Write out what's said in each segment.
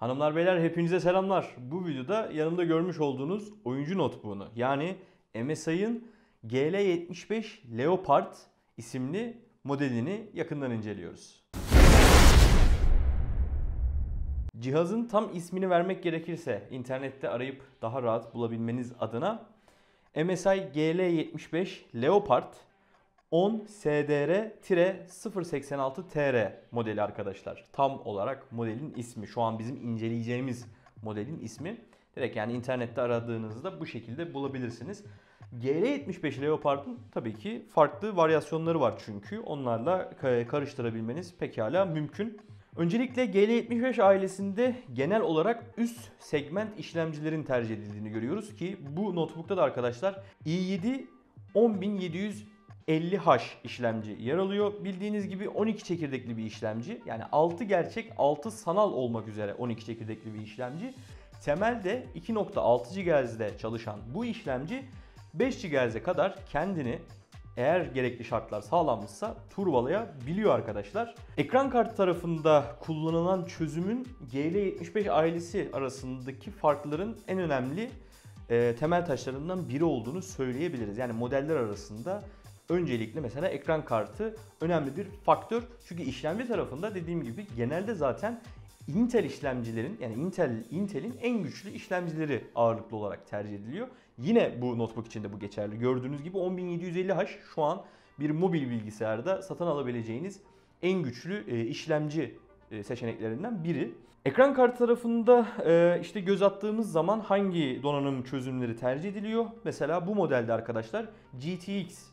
Hanımlar beyler hepinize selamlar. Bu videoda yanımda görmüş olduğunuz oyuncu notebook'unu yani MSI'ın GL75 Leopard isimli modelini yakından inceliyoruz. Cihazın tam ismini vermek gerekirse internette arayıp daha rahat bulabilmeniz adına MSI GL75 Leopard 10 SDR-086TR modeli arkadaşlar. Tam olarak modelin ismi. Şu an bizim inceleyeceğimiz modelin ismi. Direkt yani internette aradığınızda bu şekilde bulabilirsiniz. GL75 Leopard'ın tabii ki farklı varyasyonları var çünkü. Onlarla karıştırabilmeniz pekala mümkün. Öncelikle GL75 ailesinde genel olarak üst segment işlemcilerin tercih edildiğini görüyoruz ki bu notebook'ta da arkadaşlar i7 10750H işlemci yer alıyor. Bildiğiniz gibi 12 çekirdekli bir işlemci. Yani 6 gerçek 6 sanal olmak üzere 12 çekirdekli bir işlemci. Temelde 2.6 GHz'de çalışan bu işlemci 5 GHz'e kadar kendini eğer gerekli şartlar sağlanmışsa turbolayabiliyor arkadaşlar. Ekran kartı tarafında kullanılan çözümün GL75 ailesi arasındaki farkların en önemli temel taşlarından biri olduğunu söyleyebiliriz. Yani modeller arasında öncelikle mesela ekran kartı önemli bir faktör. Çünkü işlemci tarafında dediğim gibi genelde zaten Intel işlemcilerin yani Intel'in en güçlü işlemcileri ağırlıklı olarak tercih ediliyor. Yine bu notebook için de bu geçerli. Gördüğünüz gibi 10750H şu an bir mobil bilgisayarda satın alabileceğiniz en güçlü işlemci seçeneklerinden biri. Ekran kartı tarafında işte göz attığımız zaman hangi donanım çözümleri tercih ediliyor? Mesela bu modelde arkadaşlar GTX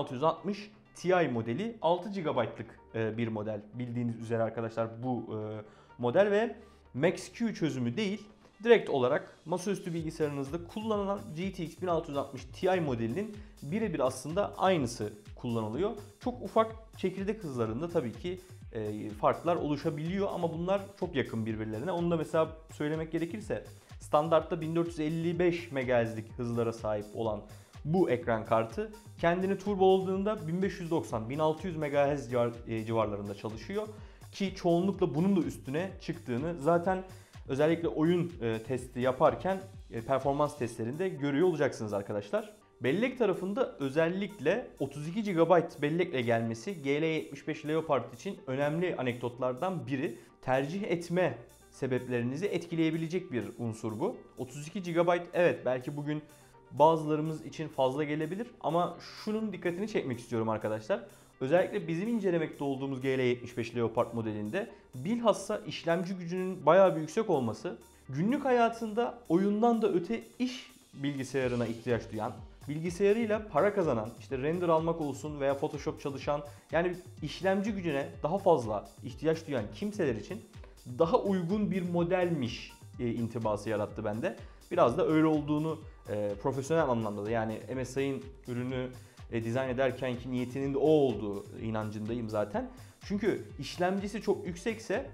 1660 Ti modeli 6 GB'lık bir model. Bildiğiniz üzere arkadaşlar bu model ve Max-Q çözümü değil, direkt olarak masaüstü bilgisayarınızda kullanılan GTX 1660 Ti modelinin birebir aslında aynısı kullanılıyor. Çok ufak çekirdek hızlarında tabii ki farklar oluşabiliyor ama bunlar çok yakın birbirlerine. Onu da mesela söylemek gerekirse standartta 1455 MHz'lik hızlara sahip olan bu ekran kartı kendini turboladığında 1590-1600 MHz civarlarında çalışıyor. Ki çoğunlukla bunun da üstüne çıktığını zaten özellikle oyun testi yaparken performans testlerinde görüyor olacaksınız arkadaşlar. Bellek tarafında özellikle 32 GB bellekle gelmesi GL75 Leopard için önemli anekdotlardan biri. Tercih etme sebeplerinizi etkileyebilecek bir unsur bu. 32 GB evet belki bugün bazılarımız için fazla gelebilir ama şunun dikkatini çekmek istiyorum arkadaşlar. Özellikle bizim incelemekte olduğumuz GL75 Leopard modelinde bilhassa işlemci gücünün bayağı bir yüksek olması, günlük hayatında oyundan da öte iş bilgisayarına ihtiyaç duyan, bilgisayarıyla para kazanan, işte render almak olsun veya Photoshop çalışan, yani işlemci gücüne daha fazla ihtiyaç duyan kimseler için daha uygun bir modelmiş intibası yarattı bende. Biraz da öyle olduğunu profesyonel anlamda da yani MSI'nin ürünü dizayn ederkenki niyetinin de o olduğu inancındayım zaten. Çünkü işlemcisi çok yüksekse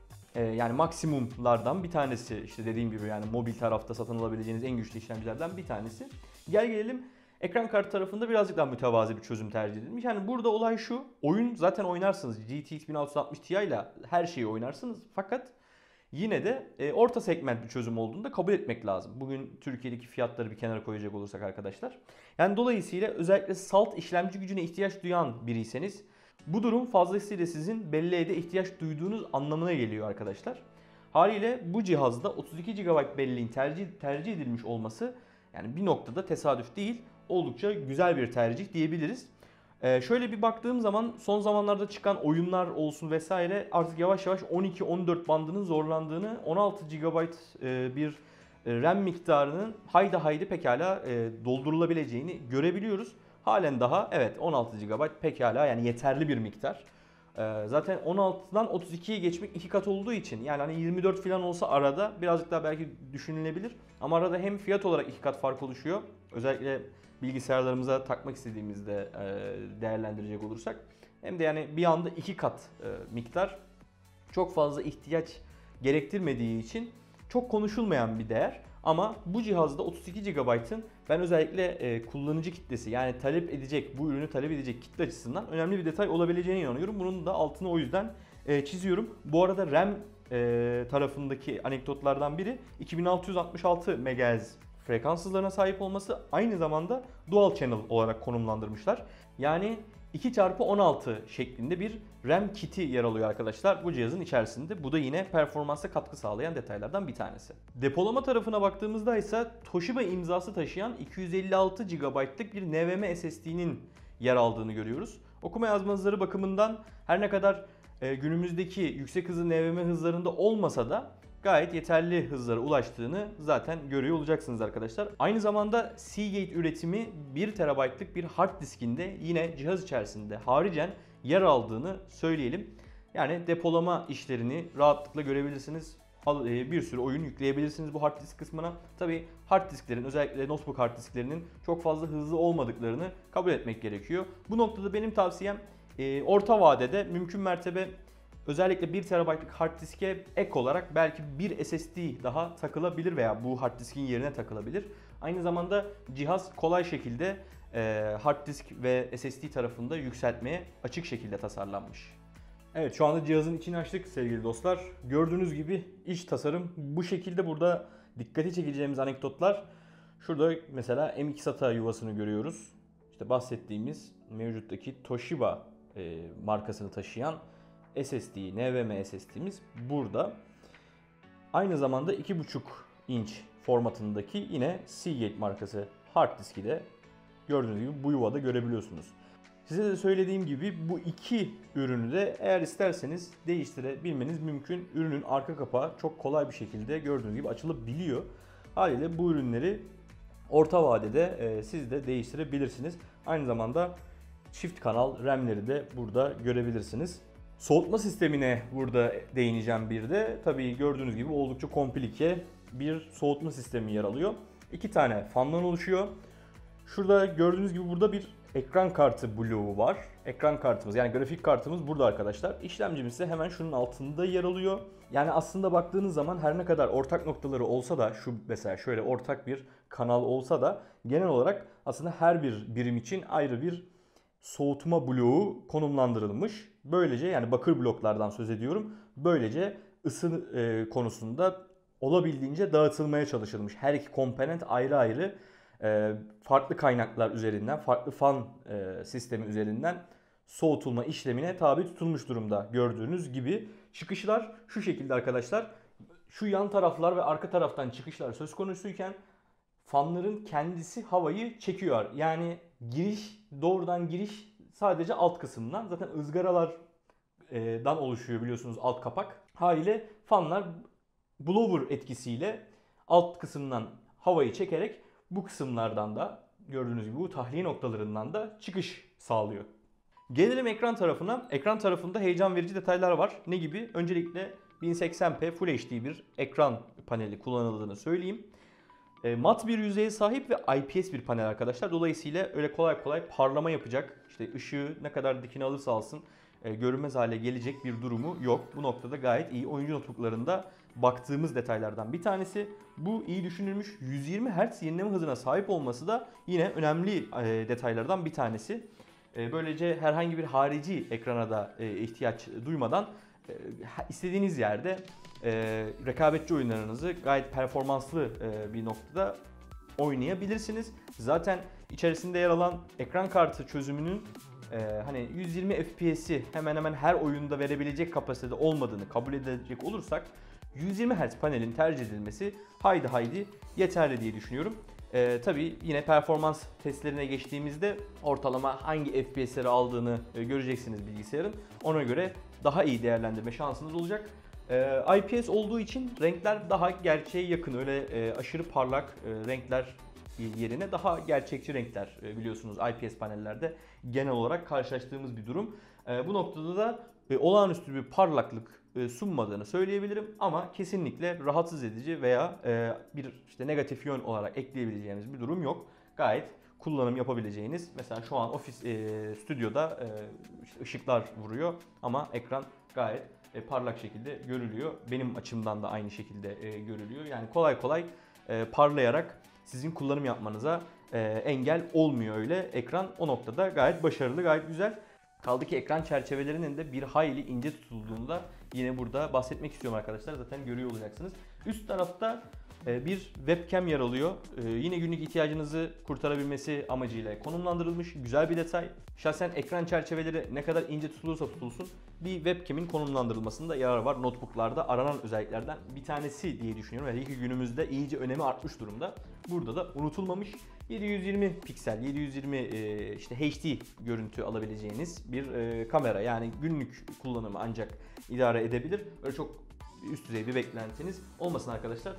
yani maksimumlardan bir tanesi, işte dediğim gibi yani mobil tarafta satın alabileceğiniz en güçlü işlemcilerden bir tanesi. Gel gelelim ekran kartı tarafında birazcık daha mütevazi bir çözüm tercih edilmiş. Yani burada olay şu, oyun zaten oynarsınız. GTX 1660 Ti ile her şeyi oynarsınız fakat yine de orta segment bir çözüm olduğunu da kabul etmek lazım. Bugün Türkiye'deki fiyatları bir kenara koyacak olursak arkadaşlar. Yani dolayısıyla özellikle salt işlemci gücüne ihtiyaç duyan biriyseniz bu durum fazlasıyla sizin belleğe de ihtiyaç duyduğunuz anlamına geliyor arkadaşlar. Haliyle bu cihazda 32 GB belleğin tercih edilmiş olması yani bir noktada tesadüf değil, oldukça güzel bir tercih diyebiliriz. Şöyle bir baktığım zaman son zamanlarda çıkan oyunlar olsun vesaire artık yavaş yavaş 12-14 bandının zorlandığını, 16 GB bir RAM miktarının haydi pekala doldurulabileceğini görebiliyoruz. Halen daha evet 16 GB pekala yani yeterli bir miktar. Zaten 16'dan 32'ye geçmek 2 kat olduğu için yani hani 24 falan olsa arada birazcık daha belki düşünülebilir. Ama arada hem fiyat olarak 2 kat fark oluşuyor. Özellikle bilgisayarlarımıza takmak istediğimizde değerlendirecek olursak. Hem de yani bir anda 2 kat miktar çok fazla ihtiyaç gerektirmediği için çok konuşulmayan bir değer. Ama bu cihazda 32 GB'ın ben özellikle kullanıcı kitlesi yani bu ürünü talep edecek kitle açısından önemli bir detay olabileceğine inanıyorum. Bunun da altını o yüzden çiziyorum. Bu arada RAM tarafındaki anekdotlardan biri 2666 MHz frekans hızlarına sahip olması, aynı zamanda dual channel olarak konumlandırmışlar. Yani 2x16 şeklinde bir RAM kiti yer alıyor arkadaşlar bu cihazın içerisinde. Bu da yine performansa katkı sağlayan detaylardan bir tanesi. Depolama tarafına baktığımızda ise Toshiba imzası taşıyan 256 GB'lık bir NVMe SSD'nin yer aldığını görüyoruz. Okuma yazma hızları bakımından her ne kadar günümüzdeki yüksek hızlı NVMe hızlarında olmasa da gayet yeterli hızlara ulaştığını zaten görüyor olacaksınız arkadaşlar. Aynı zamanda Seagate üretimi 1 TB'lık bir hard diskinde yine cihaz içerisinde haricen yer aldığını söyleyelim. Yani depolama işlerini rahatlıkla görebilirsiniz. Bir sürü oyun yükleyebilirsiniz bu hard disk kısmına. Tabi hard disklerin, özellikle notebook hard disklerinin çok fazla hızlı olmadıklarını kabul etmek gerekiyor. Bu noktada benim tavsiyem orta vadede mümkün mertebe özellikle 1 TB'lık hard diske ek olarak belki bir SSD daha takılabilir veya bu hard diskin yerine takılabilir. Aynı zamanda cihaz kolay şekilde hard disk ve SSD tarafında yükseltmeye açık şekilde tasarlanmış. Evet, şu anda cihazın içini açtık sevgili dostlar. Gördüğünüz gibi iç tasarım bu şekilde. Burada dikkati çekeceğimiz anekdotlar. Şurada mesela M2 SATA yuvasını görüyoruz. İşte bahsettiğimiz mevcuttaki Toshiba markasını taşıyan SSD, NVMe SSD'miz burada. Aynı zamanda 2.5 inç formatındaki yine Seagate markası hard diski de gördüğünüz gibi bu yuvada görebiliyorsunuz. Size de söylediğim gibi bu iki ürünü de eğer isterseniz değiştirebilmeniz mümkün. Ürünün arka kapağı çok kolay bir şekilde gördüğünüz gibi açılabiliyor. Haliyle bu ürünleri orta vadede siz de değiştirebilirsiniz. Aynı zamanda çift kanal RAM'leri de burada görebilirsiniz. Soğutma sistemine burada değineceğim bir de. Tabii gördüğünüz gibi oldukça komplike bir soğutma sistemi yer alıyor. 2 tane fandan oluşuyor. Şurada gördüğünüz gibi burada bir ekran kartı bloğu var. Ekran kartımız, yani grafik kartımız burada arkadaşlar. İşlemcimiz ise hemen şunun altında yer alıyor. Yani aslında baktığınız zaman her ne kadar ortak noktaları olsa da, şu mesela şöyle ortak bir kanal olsa da genel olarak aslında her bir birim için ayrı bir soğutma bloğu konumlandırılmış. Böylece, yani bakır bloklardan söz ediyorum. Böylece ısı konusunda olabildiğince dağıtılmaya çalışılmış. Her iki komponent ayrı ayrı farklı kaynaklar üzerinden, farklı fan sistemi üzerinden soğutulma işlemine tabi tutulmuş durumda gördüğünüz gibi. Çıkışlar şu şekilde arkadaşlar. Şu yan taraflar ve arka taraftan çıkışlar söz konusuyken fanların kendisi havayı çekiyor. Yani doğrudan giriş sadece alt kısımdan. Zaten ızgaralardan oluşuyor biliyorsunuz alt kapak. Haliyle fanlar blower etkisiyle alt kısımdan havayı çekerek bu kısımlardan da gördüğünüz gibi bu tahliye noktalarından da çıkış sağlıyor. Gelelim ekran tarafına. Ekran tarafında heyecan verici detaylar var. Ne gibi? Öncelikle 1080p Full HD bir ekran paneli kullanıldığını söyleyeyim. Mat bir yüzeye sahip ve IPS bir panel arkadaşlar. Dolayısıyla öyle kolay kolay parlama yapacak, İşte ışığı ne kadar dikine alırsa alsın görünmez hale gelecek bir durumu yok. Bu noktada gayet iyi. Oyuncu notebooklarında baktığımız detaylardan bir tanesi. Bu iyi düşünülmüş. 120 Hz yenileme hızına sahip olması da yine önemli detaylardan bir tanesi. Böylece herhangi bir harici ekrana da ihtiyaç duymadan istediğiniz yerde rekabetçi oyunlarınızı gayet performanslı bir noktada oynayabilirsiniz. Zaten içerisinde yer alan ekran kartı çözümünün hani 120 FPS'i hemen hemen her oyunda verebilecek kapasitede olmadığını kabul edecek olursak 120 Hz panelin tercih edilmesi haydi yeterli diye düşünüyorum. Tabii yine performans testlerine geçtiğimizde ortalama hangi FPS'leri aldığını göreceksiniz bilgisayarın. Ona göre daha iyi değerlendirme şansınız olacak. IPS olduğu için renkler daha gerçeğe yakın, öyle aşırı parlak renkler yerine daha gerçekçi renkler biliyorsunuz IPS panellerde genel olarak karşılaştığımız bir durum. Bu noktada da olağanüstü bir parlaklık sunmadığını söyleyebilirim ama kesinlikle rahatsız edici veya bir işte negatif yön olarak ekleyebileceğimiz bir durum yok. Gayet kullanım yapabileceğiniz, mesela şu an ofis stüdyoda işte ışıklar vuruyor ama ekran gayet parlak şekilde görülüyor. Benim açımdan da aynı şekilde görülüyor. Yani kolay kolay parlayarak sizin kullanım yapmanıza engel olmuyor öyle. Ekran o noktada gayet başarılı, gayet güzel. Kaldı ki ekran çerçevelerinin de bir hayli ince tutulduğunu da yine burada bahsetmek istiyorum arkadaşlar. Zaten görüyor olacaksınız. Üst tarafta bir webcam yer alıyor. Yine günlük ihtiyacınızı kurtarabilmesi amacıyla konumlandırılmış güzel bir detay. Şahsen ekran çerçeveleri ne kadar ince tutulursa tutulsun bir webcam'in konumlandırılmasında yarar var. Notebook'larda aranan özelliklerden bir tanesi diye düşünüyorum. Hele ki günümüzde iyice önemi artmış durumda. Burada da unutulmamış 720 piksel, 720 işte HD görüntü alabileceğiniz bir kamera. Yani günlük kullanımı ancak idare edebilir. Öyle çok üst düzey bir beklentiniz olmasın arkadaşlar.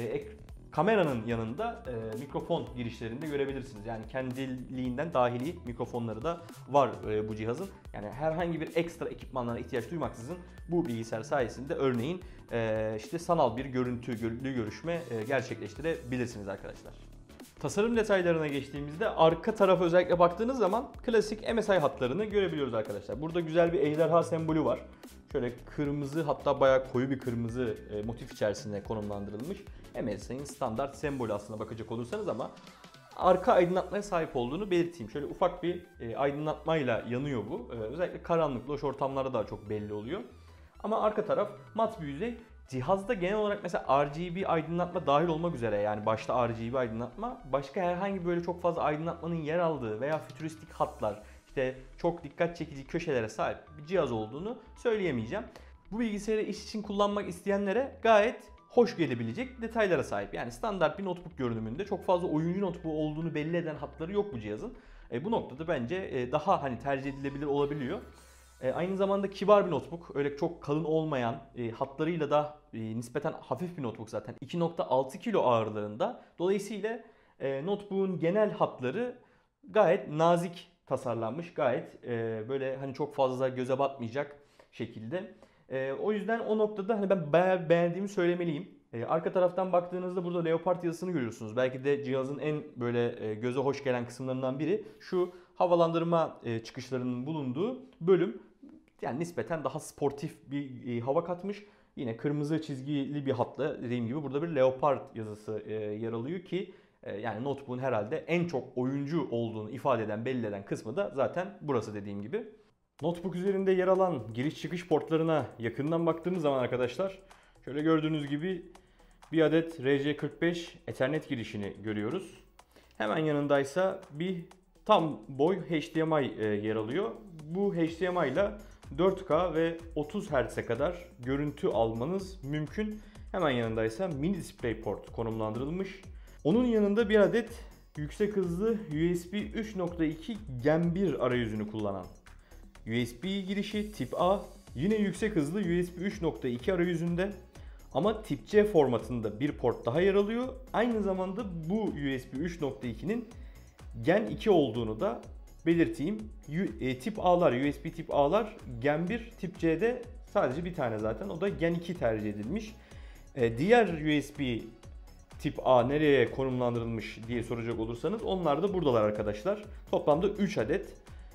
Kameranın yanında mikrofon girişlerinde görebilirsiniz. Yani kendiliğinden dahili mikrofonları da var bu cihazın. Yani herhangi bir ekstra ekipmanlara ihtiyaç duymaksızın bu bilgisayar sayesinde örneğin işte sanal bir görüntülü görüşme gerçekleştirebilirsiniz arkadaşlar. Tasarım detaylarına geçtiğimizde arka tarafa özellikle baktığınız zaman klasik MSI hatlarını görebiliyoruz arkadaşlar. Burada güzel bir ejderha sembolü var. Şöyle kırmızı, hatta bayağı koyu bir kırmızı motif içerisinde konumlandırılmış. MSI'nin standart sembolü aslında bakacak olursanız, ama arka aydınlatmaya sahip olduğunu belirteyim. Şöyle ufak bir aydınlatmayla yanıyor bu. Özellikle karanlık, loş ortamlarda daha çok belli oluyor. Ama arka taraf mat bir yüzey. Cihazda genel olarak mesela RGB aydınlatma dahil olmak üzere, yani başta RGB aydınlatma, başka herhangi böyle çok fazla aydınlatmanın yer aldığı veya fütüristik hatlar, işte çok dikkat çekici köşelere sahip bir cihaz olduğunu söyleyemeyeceğim. Bu bilgisayarı iş için kullanmak isteyenlere gayet hoş gelebilecek detaylara sahip. Yani standart bir notebook görünümünde çok fazla oyuncu notebook olduğunu belli eden hatları yok bu cihazın. Bu noktada bence daha hani tercih edilebilir olabiliyor. Aynı zamanda kibar bir notebook. Öyle çok kalın olmayan, hatlarıyla da nispeten hafif bir notebook zaten. 2.6 kilo ağırlığında. Dolayısıyla notebook'un genel hatları gayet nazik tasarlanmış. Gayet böyle hani çok fazla göze batmayacak şekilde. O yüzden o noktada hani ben bayağı beğendiğimi söylemeliyim. Arka taraftan baktığınızda burada Leopard yazısını görüyorsunuz. Belki de cihazın en böyle göze hoş gelen kısımlarından biri şu havalandırma çıkışlarının bulunduğu bölüm. Yani nispeten daha sportif bir hava katmış. Yine kırmızı çizgili bir hatla, dediğim gibi burada bir Leopard yazısı yer alıyor ki yani notebook'un herhalde en çok oyuncu olduğunu ifade eden, belli eden kısmı da zaten burası dediğim gibi. Notebook üzerinde yer alan giriş çıkış portlarına yakından baktığımız zaman arkadaşlar, şöyle gördüğünüz gibi bir adet RJ45 Ethernet girişini görüyoruz. Hemen yanındaysa bir tam boy HDMI yer alıyor. Bu HDMI ile 4K ve 30 Hz'e kadar görüntü almanız mümkün. Hemen yanındaysa mini DisplayPort konumlandırılmış. Onun yanında bir adet yüksek hızlı USB 3.2 Gen 1 arayüzünü kullanan USB girişi tip A, yine yüksek hızlı USB 3.2 arayüzünde ama tip C formatında bir port daha yer alıyor. Aynı zamanda bu USB 3.2'nin Gen 2 olduğunu da belirteyim. Tip A'lar, USB tip A'lar Gen 1, tip C'de sadece bir tane zaten, o da Gen 2 tercih edilmiş. Diğer USB tip A nereye konumlandırılmış diye soracak olursanız, onlar da buradalar arkadaşlar. Toplamda 3 adet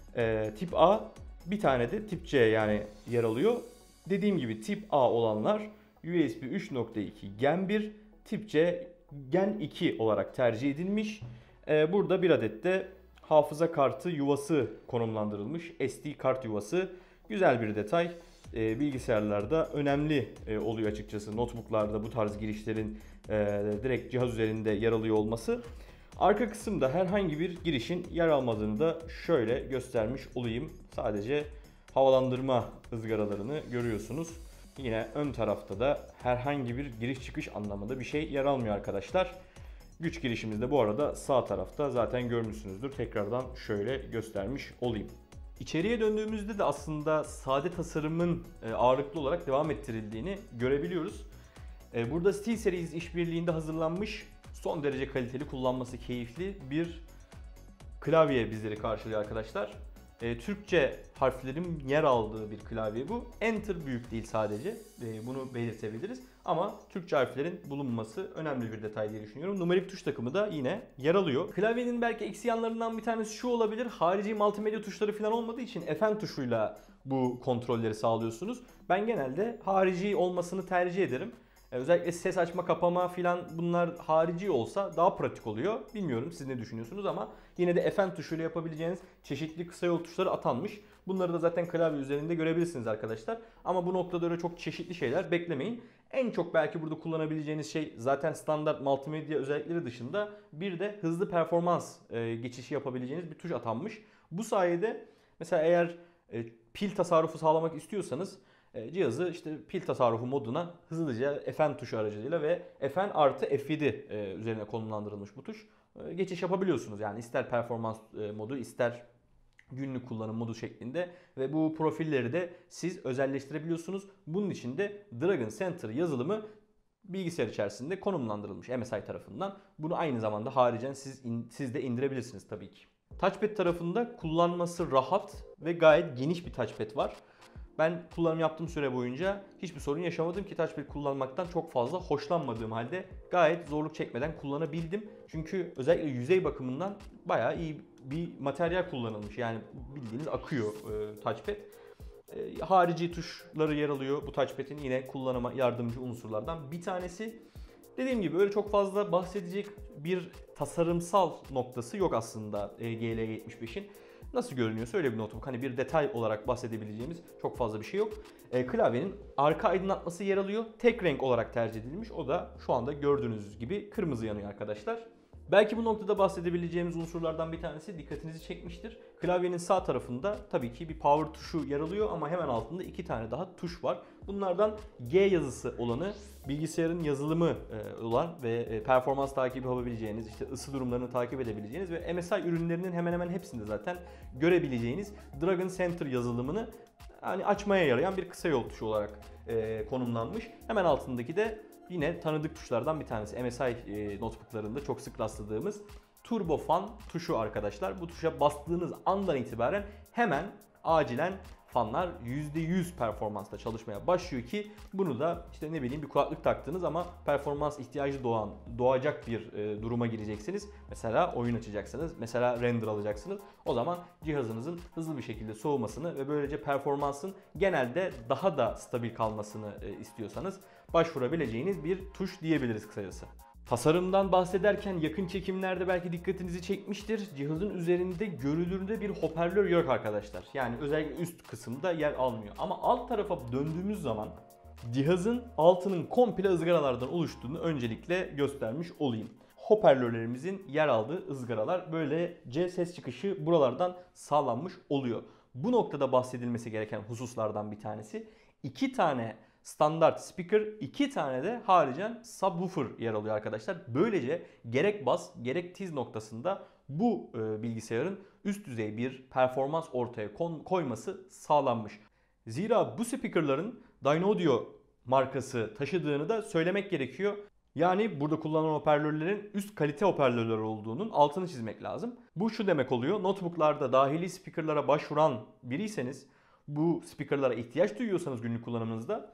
tip A, bir tane de tip C yani yer alıyor. Dediğim gibi tip A olanlar USB 3.2 Gen 1, tip C Gen 2 olarak tercih edilmiş. Burada bir adet de hafıza kartı yuvası konumlandırılmış. SD kart yuvası. Güzel bir detay. Bilgisayarlarda önemli oluyor açıkçası. Notebooklarda bu tarz girişlerin direkt cihaz üzerinde yer alıyor olması. Arka kısımda herhangi bir girişin yer almadığını da şöyle göstermiş olayım. Sadece havalandırma ızgaralarını görüyorsunuz. Yine ön tarafta da herhangi bir giriş çıkış anlamında bir şey yer almıyor arkadaşlar. Güç girişimiz de bu arada sağ tarafta, zaten görmüşsünüzdür. Tekrardan şöyle göstermiş olayım. İçeriye döndüğümüzde de aslında sade tasarımın ağırlıklı olarak devam ettirildiğini görebiliyoruz. Burada SteelSeries işbirliğinde hazırlanmış, son derece kaliteli, kullanması keyifli bir klavye bizleri karşılıyor arkadaşlar. Türkçe harflerin yer aldığı bir klavye bu. Enter büyük değil sadece. Bunu belirtebiliriz. Ama Türkçe harflerin bulunması önemli bir detay diye düşünüyorum. Numerik tuş takımı da yine yer alıyor. Klavyenin belki eksi yanlarından bir tanesi şu olabilir. Harici multimedya tuşları falan olmadığı için Fn tuşuyla bu kontrolleri sağlıyorsunuz. Ben genelde harici olmasını tercih ederim. Özellikle ses açma kapama filan bunlar harici olsa daha pratik oluyor. Bilmiyorum siz ne düşünüyorsunuz ama yine de Fn tuşuyla yapabileceğiniz çeşitli kısa yol tuşları atanmış. Bunları da zaten klavye üzerinde görebilirsiniz arkadaşlar. Ama bu noktada öyle çok çeşitli şeyler beklemeyin. En çok belki burada kullanabileceğiniz şey zaten standart multimedya özellikleri dışında bir de hızlı performans geçişi yapabileceğiniz bir tuş atanmış. Bu sayede mesela eğer pil tasarrufu sağlamak istiyorsanız cihazı işte pil tasarrufu moduna hızlıca Fn tuşu aracılığıyla ve Fn artı F7 üzerine konumlandırılmış bu tuş geçiş yapabiliyorsunuz. Yani ister performans modu ister günlük kullanım modu şeklinde ve bu profilleri de siz özelleştirebiliyorsunuz. Bunun için de Dragon Center yazılımı bilgisayar içerisinde konumlandırılmış MSI tarafından. Bunu aynı zamanda haricen siz de indirebilirsiniz tabii ki. Touchpad tarafında kullanması rahat ve gayet geniş bir touchpad var. Ben kullanım yaptığım süre boyunca hiçbir sorun yaşamadım ki touchpad kullanmaktan çok fazla hoşlanmadığım halde gayet zorluk çekmeden kullanabildim. Çünkü özellikle yüzey bakımından bayağı iyi bir materyal kullanılmış. Yani bildiğiniz akıyor touchpad. Harici tuşları yer alıyor bu touchpad'in yine kullanıma yardımcı unsurlardan bir tanesi. Dediğim gibi öyle çok fazla bahsedecek bir tasarımsal noktası yok aslında GL75'in. Nasıl görünüyorsa öyle bir notebook. Hani bir detay olarak bahsedebileceğimiz çok fazla bir şey yok. Klavyenin arka aydınlatması yer alıyor. Tek renk olarak tercih edilmiş. O da şu anda gördüğünüz gibi kırmızı yanıyor arkadaşlar. Belki bu noktada bahsedebileceğimiz unsurlardan bir tanesi dikkatinizi çekmiştir. Klavyenin sağ tarafında tabii ki bir power tuşu yer alıyor ama hemen altında 2 tane daha tuş var. Bunlardan G yazısı olanı bilgisayarın yazılımı olan ve performans takibi yapabileceğiniz, işte ısı durumlarını takip edebileceğiniz ve MSI ürünlerinin hemen hemen hepsinde zaten görebileceğiniz Dragon Center yazılımını yani açmaya yarayan bir kısa yol tuşu olarak konumlanmış. Hemen altındaki de yine tanıdık tuşlardan bir tanesi. MSI notebooklarında çok sık rastladığımız Turbo Fan tuşu arkadaşlar. Bu tuşa bastığınız andan itibaren hemen acilen fanlar %100 performansla çalışmaya başlıyor ki bunu da işte ne bileyim bir kulaklık taktınız ama performans ihtiyacı doğacak bir duruma gireceksiniz. Mesela oyun açacaksınız, mesela render alacaksınız. O zaman cihazınızın hızlı bir şekilde soğumasını ve böylece performansın genelde daha da stabil kalmasını istiyorsanız başvurabileceğiniz bir tuş diyebiliriz kısacası. Tasarımdan bahsederken yakın çekimlerde belki dikkatinizi çekmiştir. Cihazın üzerinde görünürde bir hoparlör yok arkadaşlar. Yani özellikle üst kısımda yer almıyor. Ama alt tarafa döndüğümüz zaman cihazın altının komple ızgaralardan oluştuğunu öncelikle göstermiş olayım. Hoparlörlerimizin yer aldığı ızgaralar böylece ses çıkışı buralardan sağlanmış oluyor. Bu noktada bahsedilmesi gereken hususlardan bir tanesi 2 tane standart speaker, 2 tane de haricen subwoofer yer alıyor arkadaşlar. Böylece gerek bas gerek tiz noktasında bu bilgisayarın üst düzey bir performans ortaya koyması sağlanmış. Zira bu speakerların Dynaudio markası taşıdığını da söylemek gerekiyor. Yani burada kullanılan hoparlörlerin üst kalite hoparlörler olduğunun altını çizmek lazım. Bu şu demek oluyor. Notebooklarda dahili speakerlara başvuran biriyseniz, bu speakerlara ihtiyaç duyuyorsanız günlük kullanımınızda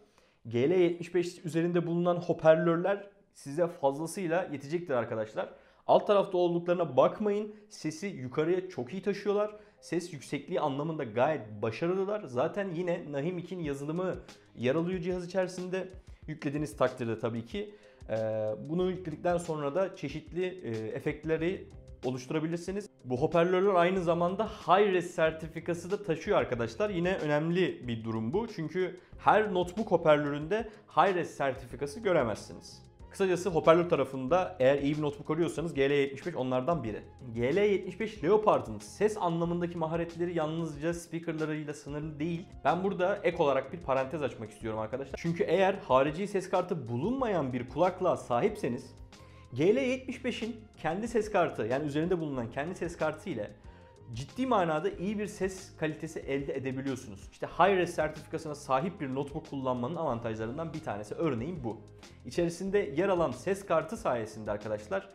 GL75 üzerinde bulunan hoparlörler size fazlasıyla yetecektir arkadaşlar. Alt tarafta olduklarına bakmayın. Sesi yukarıya çok iyi taşıyorlar. Ses yüksekliği anlamında gayet başarılılar. Zaten yine Nahim 2'nin yazılımı yer alıyor cihaz içerisinde. Yüklediğiniz takdirde tabii ki. Bunu yükledikten sonra da çeşitli efektleri oluşturabilirsiniz. Bu hoparlörler aynı zamanda Hi-Res sertifikası da taşıyor arkadaşlar. Yine önemli bir durum bu. Çünkü her notebook hoparlöründe Hi-Res sertifikası göremezsiniz. Kısacası hoparlör tarafında eğer iyi bir notebook arıyorsanız GL75 onlardan biri. GL75 Leopard'ın ses anlamındaki maharetleri yalnızca speakerlarıyla sınırlı değil. Ben burada ek olarak bir parantez açmak istiyorum arkadaşlar. Çünkü eğer harici ses kartı bulunmayan bir kulaklığa sahipseniz GL75'in kendi ses kartı, yani üzerinde bulunan kendi ses kartı ile ciddi manada iyi bir ses kalitesi elde edebiliyorsunuz. İşte Hi-Res sertifikasına sahip bir notebook kullanmanın avantajlarından bir tanesi örneğin bu. İçerisinde yer alan ses kartı sayesinde arkadaşlar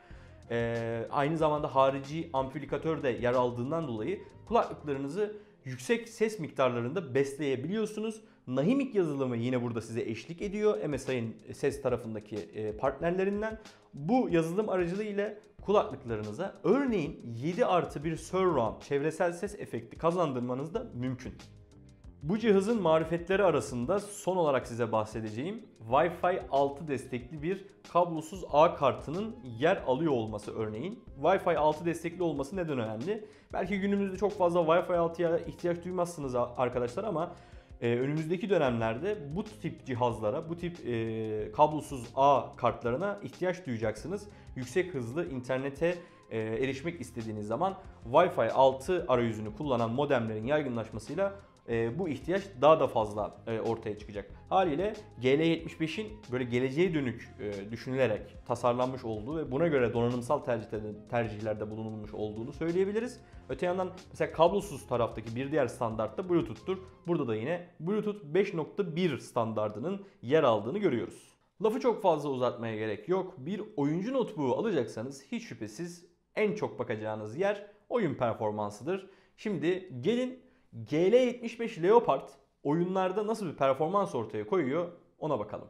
aynı zamanda harici amplifikatör de yer aldığından dolayı kulaklıklarınızı yüksek ses miktarlarında besleyebiliyorsunuz. Nahimik yazılımı yine burada size eşlik ediyor MSI'nin ses tarafındaki partnerlerinden. Bu yazılım aracılığıyla kulaklıklarınıza örneğin 7+1 surround çevresel ses efekti kazandırmanız da mümkün. Bu cihazın marifetleri arasında son olarak size bahsedeceğim Wi-Fi 6 destekli bir kablosuz ağ kartının yer alıyor olması örneğin. Wi-Fi 6 destekli olması neden önemli? Belki günümüzde çok fazla Wi-Fi 6'ya ihtiyaç duymazsınız arkadaşlar ama önümüzdeki dönemlerde bu tip cihazlara, bu tip kablosuz ağ kartlarına ihtiyaç duyacaksınız. Yüksek hızlı internete erişmek istediğiniz zaman Wi-Fi 6 arayüzünü kullanan modemlerin yaygınlaşmasıyla bu ihtiyaç daha da fazla ortaya çıkacak. Haliyle GL75'in böyle geleceğe dönük düşünülerek tasarlanmış olduğu ve buna göre donanımsal tercihlerde bulunulmuş olduğunu söyleyebiliriz. Öte yandan mesela kablosuz taraftaki bir diğer standart da Bluetooth'tur. Burada da yine Bluetooth 5.1 standardının yer aldığını görüyoruz. Lafı çok fazla uzatmaya gerek yok. Bir oyuncu notebook'u alacaksanız hiç şüphesiz en çok bakacağınız yer oyun performansıdır. Şimdi gelin GL75 Leopard oyunlarda nasıl bir performans ortaya koyuyor ona bakalım.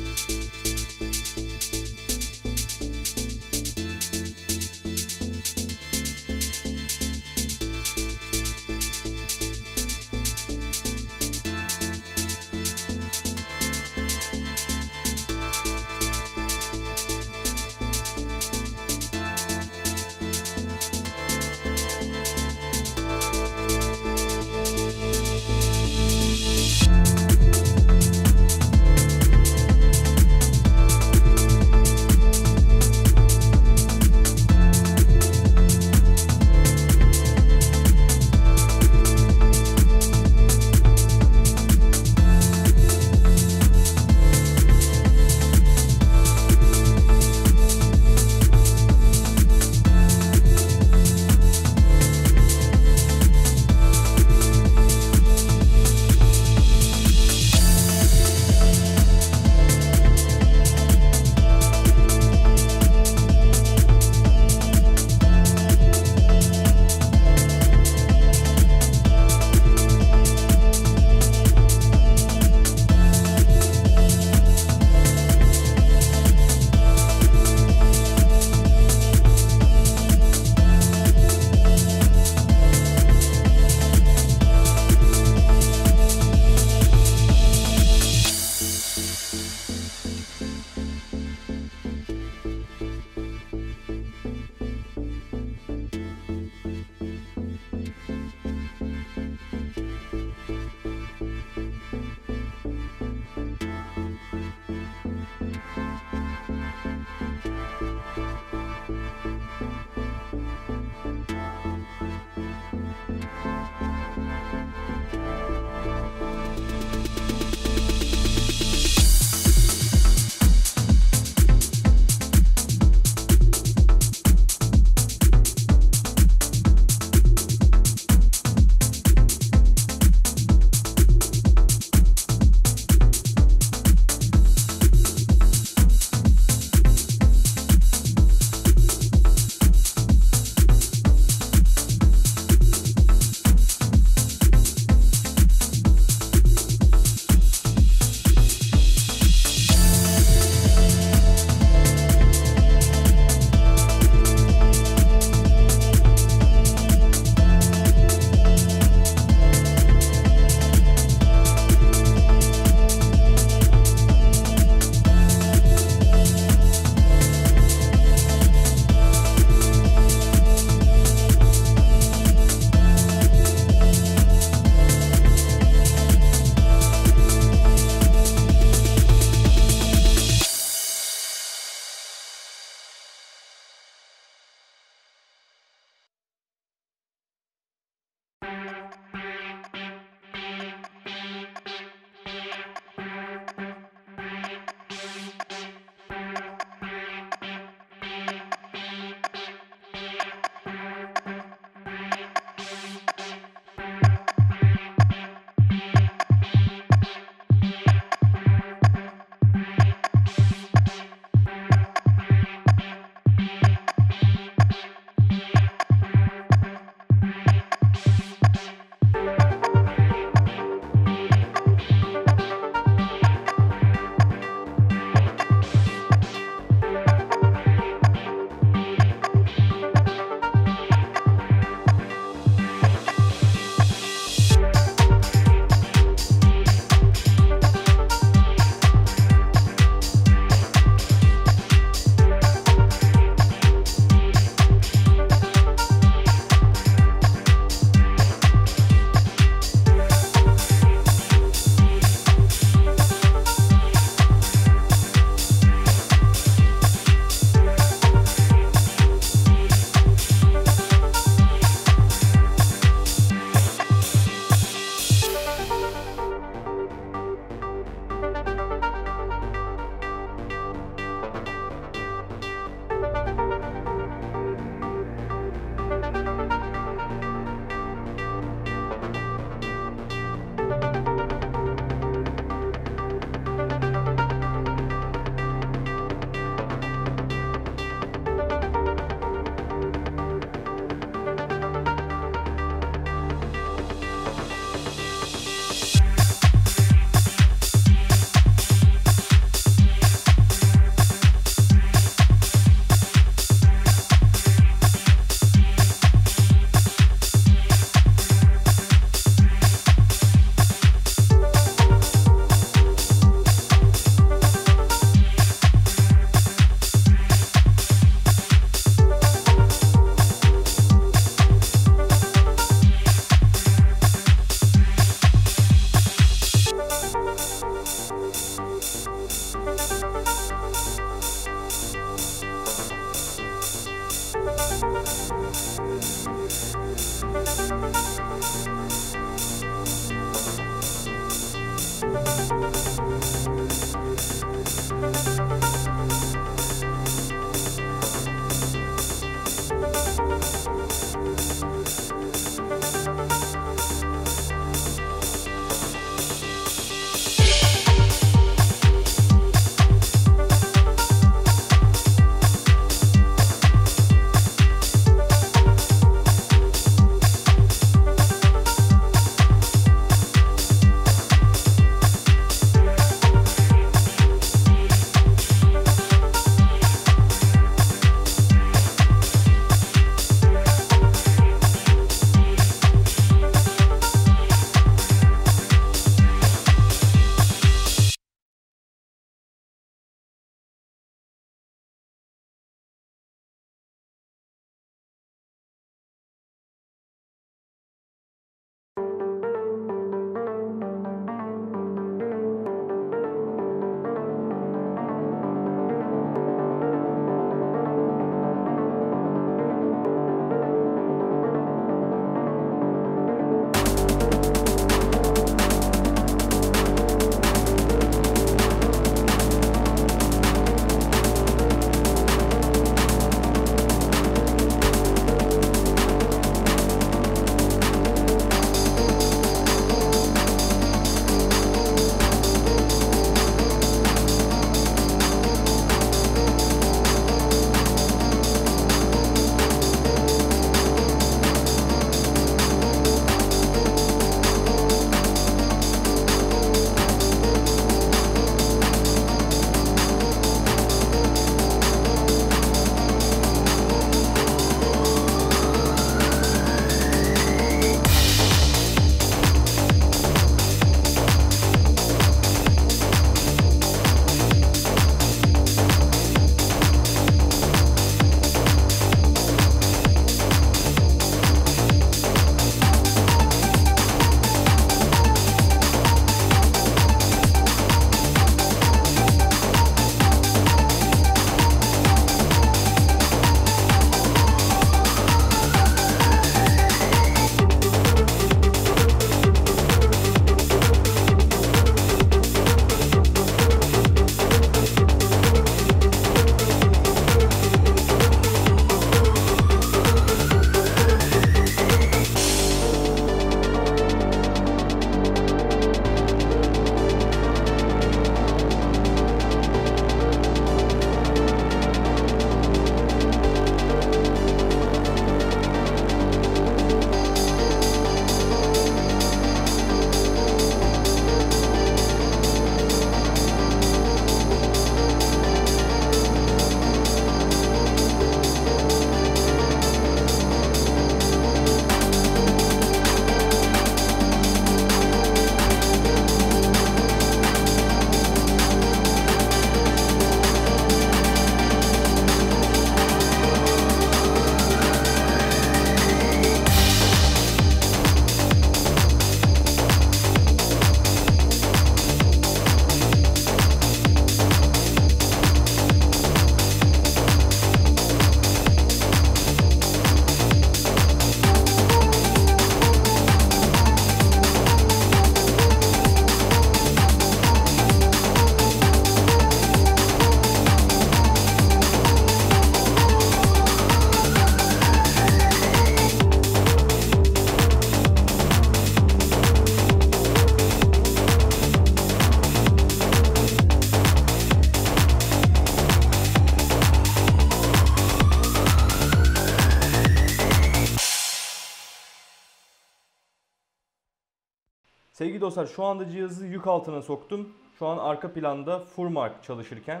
Sevgili dostlar, şu anda cihazı yük altına soktum. Şu an arka planda Furmark çalışırken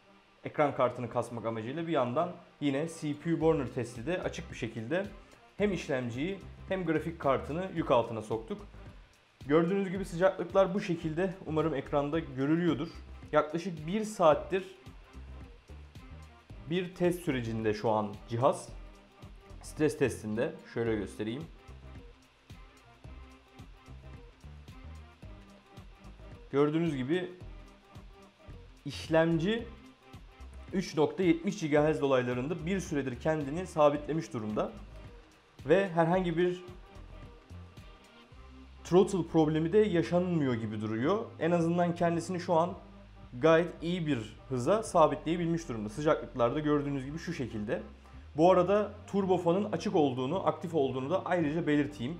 ekran kartını kasmak amacıyla bir yandan yine CPU burner testi de açık bir şekilde hem işlemciyi hem grafik kartını yük altına soktuk. Gördüğünüz gibi sıcaklıklar bu şekilde, umarım ekranda görülüyordur. Yaklaşık 1 saattir bir test sürecinde şu an cihaz. Stres testinde şöyle göstereyim. Gördüğünüz gibi işlemci 3.70 GHz dolaylarında bir süredir kendini sabitlemiş durumda. Ve herhangi bir throttle problemi de yaşanmıyor gibi duruyor. En azından kendisini şu an gayet iyi bir hıza sabitleyebilmiş durumda. Sıcaklıklarda gördüğünüz gibi şu şekilde. Bu arada turbofanın açık olduğunu, aktif olduğunu da ayrıca belirteyim.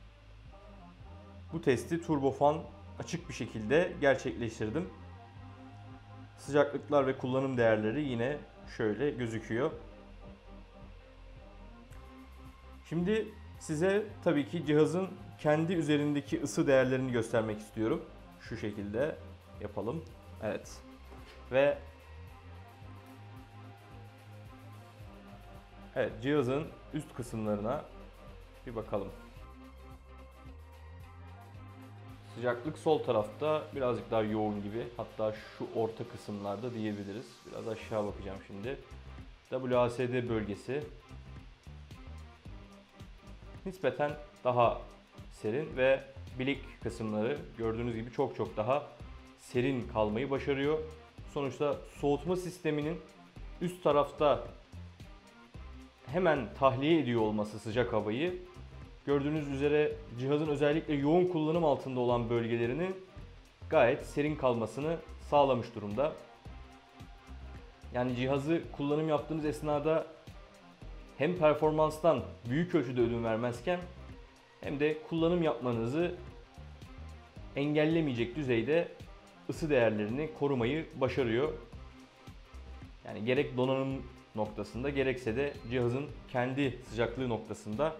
Bu testi turbofan açık bir şekilde gerçekleştirdim. Sıcaklıklar ve kullanım değerleri yine şöyle gözüküyor. Şimdi size tabii ki cihazın kendi üzerindeki ısı değerlerini göstermek istiyorum. Şu şekilde yapalım. Evet. Ve evet, cihazın üst kısımlarına bir bakalım. Sıcaklık sol tarafta birazcık daha yoğun gibi. Hatta şu orta kısımlarda diyebiliriz. Biraz aşağı bakacağım şimdi. WASD bölgesi nispeten daha serin ve bilik kısımları gördüğünüz gibi çok daha serin kalmayı başarıyor. Sonuçta soğutma sisteminin üst tarafta hemen tahliye ediyor olması sıcak havayı, gördüğünüz üzere cihazın özellikle yoğun kullanım altında olan bölgelerinin gayet serin kalmasını sağlamış durumda. Yani cihazı kullanım yaptığınız esnada hem performanstan büyük ölçüde ödün vermezken hem de kullanım yapmanızı engellemeyecek düzeyde ısı değerlerini korumayı başarıyor. Yani gerek donanım noktasında gerekse de cihazın kendi sıcaklığı noktasında.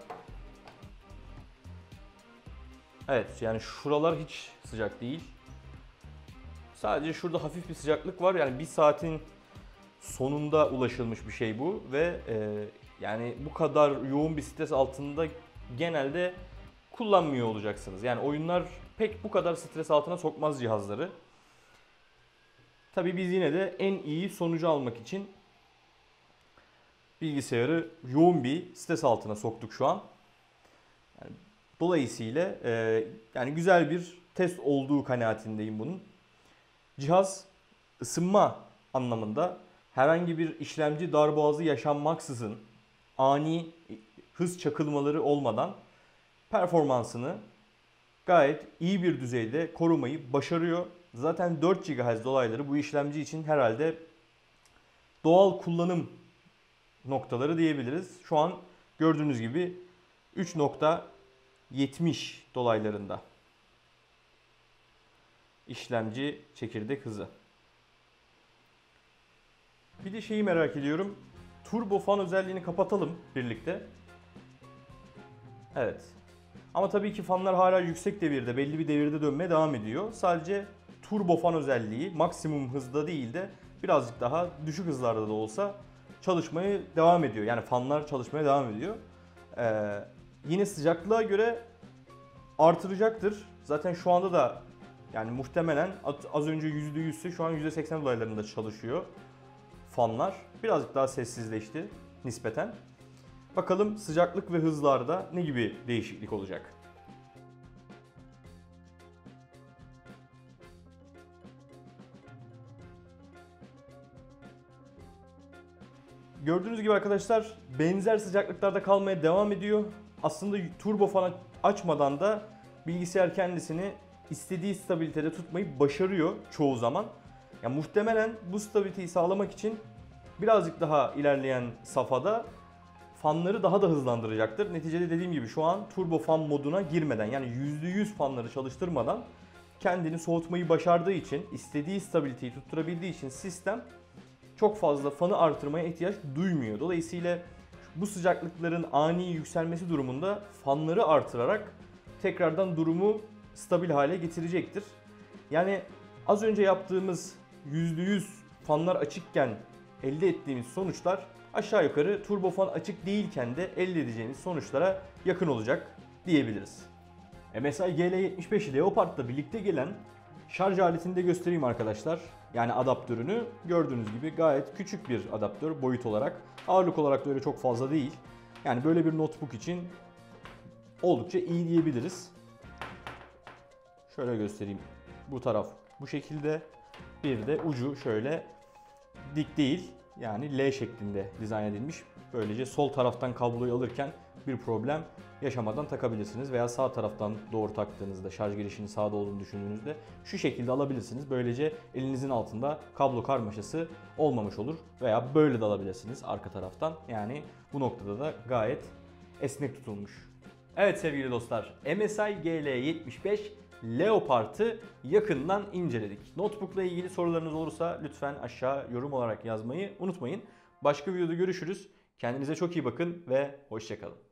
Evet, yani şuralar hiç sıcak değil. Sadece şurada hafif bir sıcaklık var. Yani bir saatin sonunda ulaşılmış bir şey bu ve yani bu kadar yoğun bir stres altında genelde kullanmıyor olacaksınız. Yani oyunlar pek bu kadar stres altına sokmaz cihazları. Tabii biz yine de en iyi sonucu almak için bilgisayarı yoğun bir stres altına soktuk şu an. Yani dolayısıyla yani güzel bir test olduğu kanaatindeyim bunun. Cihaz ısınma anlamında herhangi bir işlemci darboğazı yaşanmaksızın, ani hız çakılmaları olmadan performansını gayet iyi bir düzeyde korumayı başarıyor. Zaten 4 GHz dolayları bu işlemci için herhalde doğal kullanım noktaları diyebiliriz. Şu an gördüğünüz gibi 3.70 dolaylarında işlemci çekirdek hızı. Bir de şeyi merak ediyorum. Turbofan özelliğini kapatalım birlikte. Evet. Ama tabii ki fanlar hala yüksek devirde, belli bir devirde dönmeye devam ediyor. Sadece turbofan özelliği maksimum hızda değil de birazcık daha düşük hızlarda da olsa çalışmaya devam ediyor. Yani fanlar çalışmaya devam ediyor. Yine sıcaklığa göre artıracaktır. Zaten şu anda da yani muhtemelen az önce %100 ise şu an %80 dolaylarında çalışıyor fanlar. Birazcık daha sessizleşti nispeten. Bakalım sıcaklık ve hızlarda ne gibi değişiklik olacak? Gördüğünüz gibi arkadaşlar benzer sıcaklıklarda kalmaya devam ediyor. Aslında turbofan açmadan da bilgisayar kendisini istediği stabilitede tutmayı başarıyor çoğu zaman. Yani muhtemelen bu stabiliteyi sağlamak için birazcık daha ilerleyen safhada fanları daha da hızlandıracaktır. Neticede dediğim gibi şu an turbofan moduna girmeden yani %100 fanları çalıştırmadan kendini soğutmayı başardığı için, istediği stabiliteyi tutturabildiği için sistem çok fazla fanı artırmaya ihtiyaç duymuyor. Dolayısıyla bu sıcaklıkların ani yükselmesi durumunda fanları artırarak tekrardan durumu stabil hale getirecektir. Yani az önce yaptığımız %100 fanlar açıkken elde ettiğimiz sonuçlar aşağı yukarı turbofan açık değilken de elde edeceğiniz sonuçlara yakın olacak diyebiliriz. MSI GL75 Leopard'la birlikte gelen şarj aletini de göstereyim arkadaşlar. Yani adaptörünü gördüğünüz gibi gayet küçük bir adaptör boyut olarak. Ağırlık olarak da öyle çok fazla değil. Yani böyle bir notebook için oldukça iyi diyebiliriz. Şöyle göstereyim. Bu taraf bu şekilde. Bir de ucu şöyle dik değil. Yani L şeklinde dizayn edilmiş. Böylece sol taraftan kabloyu alırken bir problem yaşamadan takabilirsiniz. Veya sağ taraftan doğru taktığınızda, şarj girişinin sağda olduğunu düşündüğünüzde şu şekilde alabilirsiniz. Böylece elinizin altında kablo karmaşası olmamış olur. Veya böyle de alabilirsiniz arka taraftan. Yani bu noktada da gayet esnek tutulmuş. Evet sevgili dostlar, MSI GL75 Leopard'ı yakından inceledik. Notebook'la ilgili sorularınız olursa lütfen aşağı yorum olarak yazmayı unutmayın. Başka videoda görüşürüz. Kendinize çok iyi bakın ve hoşça kalın.